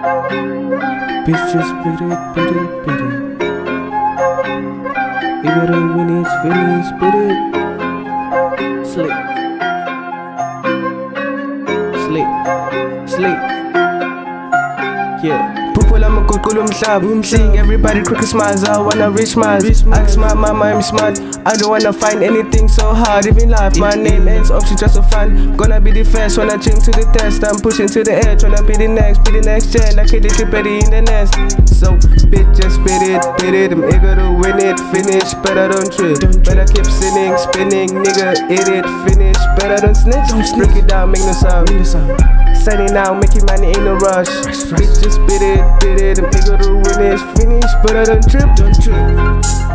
Bitch, just beat it, beat it, beat it. You gotta finish, finish, beat it. Sleep. Sleep. Sleep. Yeah. Pupul I'm a good umhlaba. Seeing everybody crooked smiles, I wanna reach miles. Ask my mama I'm smart. I don't wanna find anything so hard, even life. My name ends Opshin just for fun. Gonna be the first when I drink to the test. I'm pushing to the edge, tryna be the next gen. Like a little petty in the nest. So bitch just spit it, I'm eager to win it. Finish, better don't trip. Better keep sinning, spinning, nigga, eat it. Finish, better don't snitch. Break it down, make no sound. Signing out, making money, ain't no rush. Bitch just spit it, I'm eager to win it. Finish, better don't trip.